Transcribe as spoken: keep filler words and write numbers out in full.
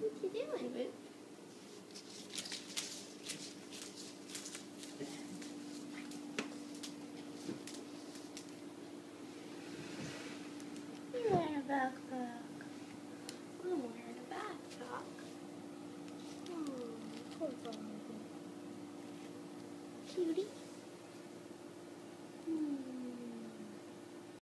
What you doing, Boo? You're wearing a backpack. I'm wearing a backpack. Oh, poor baby. Cutie.